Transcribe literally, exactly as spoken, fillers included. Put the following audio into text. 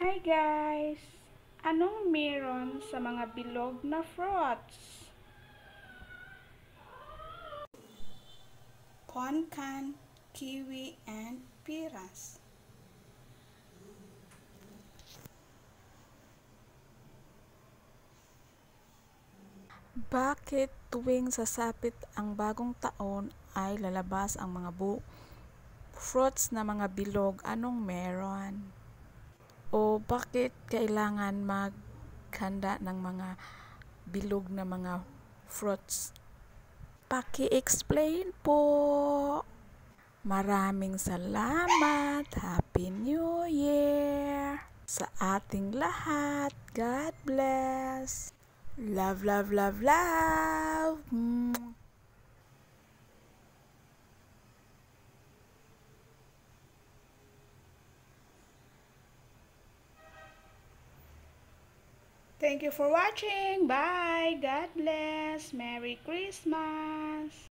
Hi guys! Anong meron sa mga bilog na fruits? Poncan, kiwi, and piras. Bakit tuwing sasapit ang bagong taon ay lalabas ang mga bu- fruits na mga bilog? Anong meron? O bakit kailangan maghanda ng mga bilog na mga fruits? Paki-explain po. Maraming salamat. Happy New Year sa ating lahat. God bless. Love, love, love, love. Mm. Thank you for watching. Bye. God bless. Merry Christmas.